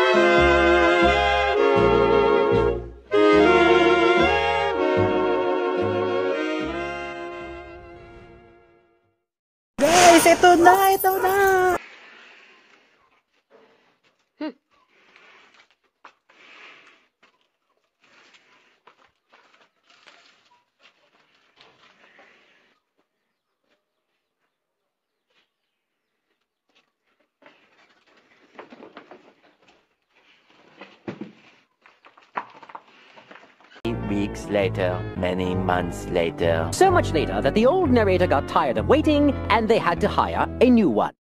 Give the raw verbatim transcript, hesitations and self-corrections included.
Guys, ito na, ito na! Hmm. Weeks later, many months later. So much later that the old narrator got tired of waiting and they had to hire a new one.